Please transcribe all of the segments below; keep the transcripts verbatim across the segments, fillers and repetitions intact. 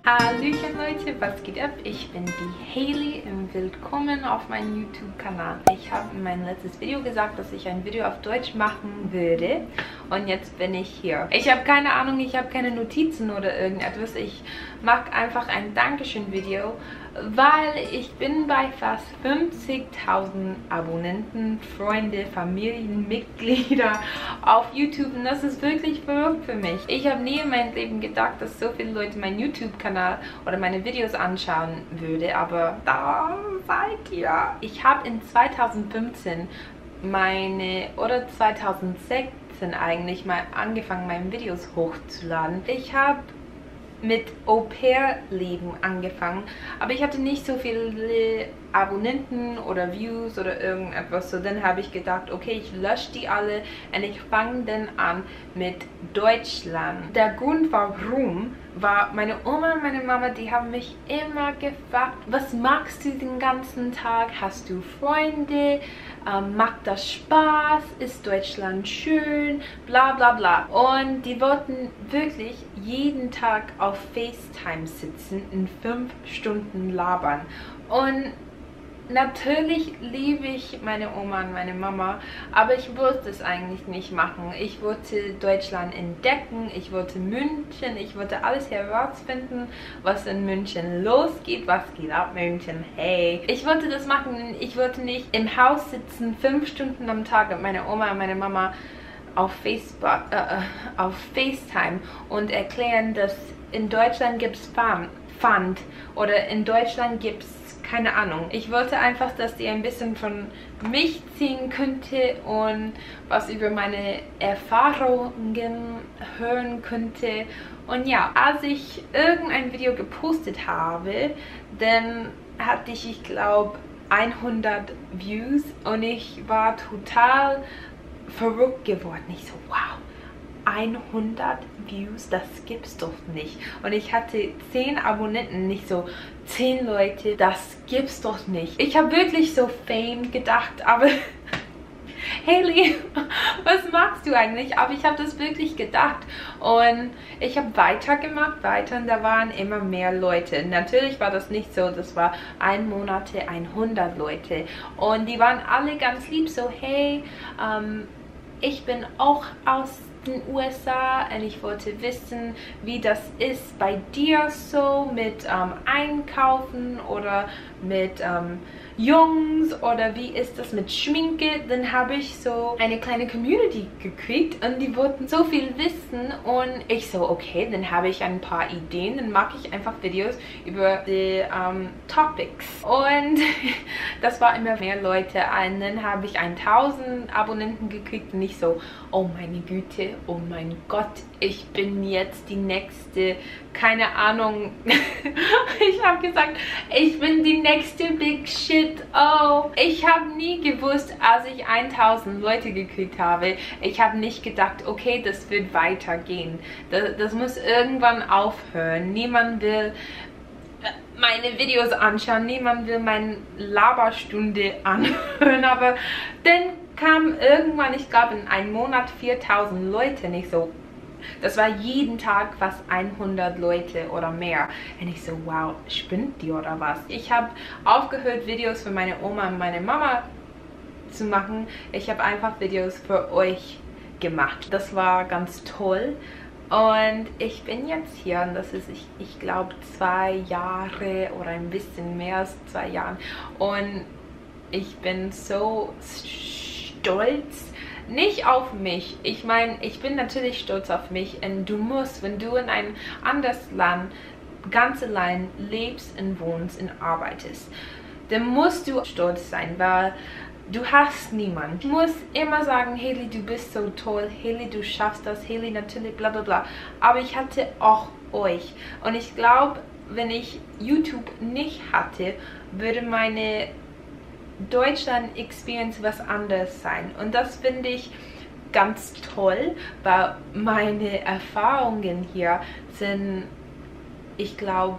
Hallöchen Leute, was geht ab? Ich bin die Hailey und willkommen auf meinem YouTube-Kanal. Ich habe in meinem letztes Video gesagt, dass ich ein Video auf Deutsch machen würde und jetzt bin ich hier. Ich habe keine Ahnung, ich habe keine Notizen oder irgendetwas. Ich mache einfach ein Dankeschön-Video, weil ich bin bei fast fünfzigtausend Abonnenten, Freunde, Familienmitglieder auf YouTube und das ist wirklich verrückt für mich. Ich habe nie in meinem Leben gedacht, dass so viele Leute meinen YouTube-Kanal oder meine Videos anschauen würde, aber da seid ihr. Ich habe in zweitausendfünfzehn meine, oder zweitausendsechzehn eigentlich mal angefangen, meine Videos hochzuladen. Ich habe mit Au-pair-Leben angefangen, aber ich hatte nicht so viele Abonnenten oder Views oder irgendetwas, so dann habe ich gedacht, okay, ich lösche die alle und ich fange dann an mit Deutschland. Der Grund warum war, meine Oma und meine Mama, die haben mich immer gefragt, was magst du den ganzen Tag, hast du Freunde, ähm, macht das Spaß, ist Deutschland schön, bla bla bla. Und die wollten wirklich jeden Tag auf FaceTime sitzen und fünf Stunden labern. Und natürlich liebe ich meine Oma und meine Mama, aber ich wollte es eigentlich nicht machen. Ich wollte Deutschland entdecken, ich wollte München, ich wollte alles herausfinden, was in München losgeht, was geht ab München, hey. Ich wollte das machen, ich wollte nicht im Haus sitzen, fünf Stunden am Tag mit meiner Oma und meiner Mama auf Facebook, äh, auf FaceTime und erklären, dass in Deutschland gibt es Pfand oder in Deutschland gibt es keine Ahnung. Ich wollte einfach, dass ihr ein bisschen von mich ziehen könnte und was über meine Erfahrungen hören könnte. Und ja, als ich irgendein Video gepostet habe, dann hatte ich, ich glaube, hundert Views und ich war total verrückt geworden. Ich so, wow, hundert Views, das gibt's doch nicht. Und ich hatte zehn Abonnenten, nicht so zehn Leute, das gibt's doch nicht. Ich habe wirklich so Fame gedacht, aber Hailey, was machst du eigentlich? Aber ich habe das wirklich gedacht und ich habe weitergemacht, weiter und da waren immer mehr Leute. Natürlich war das nicht so, das war ein Monat hundert Leute und die waren alle ganz lieb, so hey, ähm, ich bin auch aus den U S A und ich wollte wissen, wie das ist bei dir so mit ähm, Einkaufen oder mit ähm, Jungs oder wie ist das mit Schminke. Dann habe ich so eine kleine Community gekriegt und die wollten so viel wissen und ich so, okay, dann habe ich ein paar Ideen, dann mache ich einfach Videos über die ähm, Topics und das war immer mehr Leute und dann habe ich tausend Abonnenten gekriegt und ich so, oh meine Güte, oh mein Gott, ich bin jetzt die nächste, keine Ahnung, ich habe gesagt, ich bin die nächste Big Shit. Oh, ich habe nie gewusst, als ich tausend Leute gekriegt habe, ich habe nicht gedacht, okay, das wird weitergehen. Das, das muss irgendwann aufhören. Niemand will meine Videos anschauen, niemand will meine Laberstunde anhören, aber dann kam irgendwann, ich glaube in einem Monat viertausend Leute, nicht so. Das war jeden Tag fast hundert Leute oder mehr. Und ich so, wow, spinnt die oder was? Ich habe aufgehört, Videos für meine Oma und meine Mama zu machen. Ich habe einfach Videos für euch gemacht. Das war ganz toll. Und ich bin jetzt hier und das ist, ich, ich glaube, zwei Jahre oder ein bisschen mehr als zwei Jahre. Und ich bin so stolz. Nicht auf mich. Ich meine, ich bin natürlich stolz auf mich und du musst, wenn du in ein anderes Land ganz allein lebst und wohnst und arbeitest, dann musst du stolz sein, weil du hast niemanden. Du musst immer sagen, Hailey, du bist so toll, Hailey, du schaffst das, Hailey, natürlich, bla bla bla. Aber ich hatte auch euch und ich glaube, wenn ich YouTube nicht hatte, würde meine Deutschland-Experience was anderes sein. Und das finde ich ganz toll, weil meine Erfahrungen hier sind, ich glaube,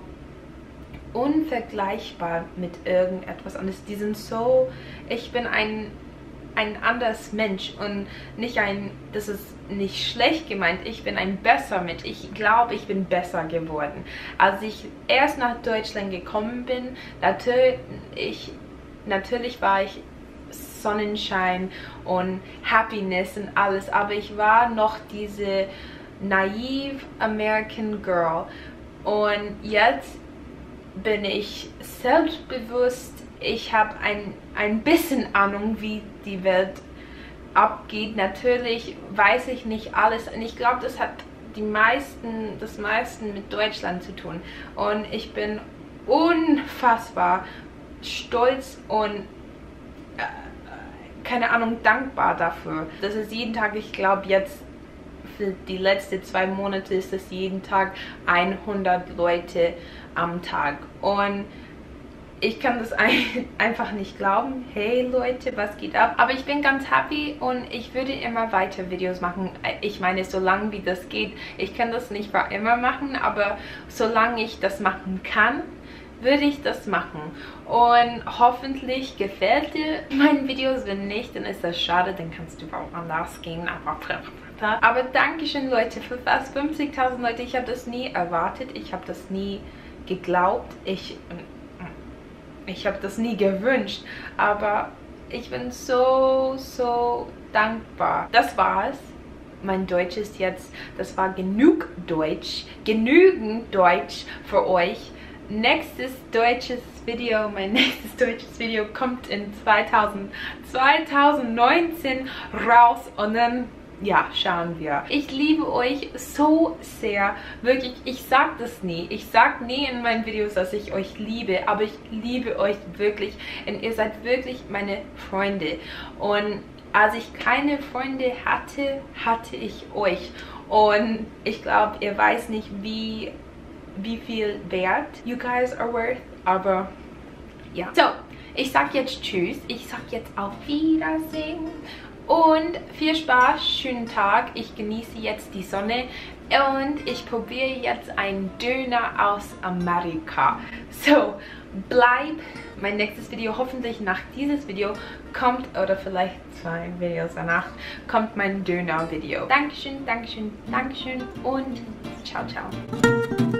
unvergleichbar mit irgendetwas. Und die sind so, ich bin ein ein anderes Mensch und nicht ein, das ist nicht schlecht gemeint, ich bin ein besser Mensch. Ich glaube, ich bin besser geworden. Als ich erst nach Deutschland gekommen bin, natürlich, ich, natürlich war ich Sonnenschein und Happiness und alles, aber ich war noch diese naive American Girl und jetzt bin ich selbstbewusst. Ich habe ein, ein bisschen Ahnung, wie die Welt abgeht. Natürlich weiß ich nicht alles und ich glaube, das hat die meisten, das meisten mit Deutschland zu tun und ich bin unfassbar stolz und keine Ahnung, dankbar dafür. Das ist jeden Tag, ich glaube jetzt für die letzten zwei Monate ist es jeden Tag hundert Leute am Tag. Und ich kann das einfach nicht glauben. Hey Leute, was geht ab? Aber ich bin ganz happy und ich würde immer weiter Videos machen. Ich meine, solange wie das geht. Ich kann das nicht für immer machen, aber solange ich das machen kann, würde ich das machen. Und hoffentlich gefällt dir meine Videos. Wenn nicht, dann ist das schade, dann kannst du woanders gehen. Aber, aber Dankeschön Leute, für fast fünfzigtausend Leute. Ich habe das nie erwartet, ich habe das nie geglaubt, ich, ich habe das nie gewünscht. Aber ich bin so, so dankbar. Das war's. Mein Deutsch ist jetzt, das war genug Deutsch, genügend Deutsch für euch. Nächstes deutsches Video, mein nächstes deutsches Video kommt in zweitausendneunzehn raus und dann, ja, schauen wir. Ich liebe euch so sehr, wirklich, ich sag das nie. Ich sag nie in meinen Videos, dass ich euch liebe, aber ich liebe euch wirklich und ihr seid wirklich meine Freunde. Und als ich keine Freunde hatte, hatte ich euch. Und ich glaube, ihr weiß nicht, wie wie viel wert you guys are worth, aber ja. So, ich sag jetzt Tschüss, ich sag jetzt auf Wiedersehen und viel Spaß, schönen Tag. Ich genieße jetzt die Sonne und ich probiere jetzt einen Döner aus Amerika. So, bleib. Mein nächstes Video, hoffentlich nach dieses Video, kommt, oder vielleicht zwei Videos danach, kommt mein Döner-Video. Dankeschön, Dankeschön, Dankeschön und ciao, ciao.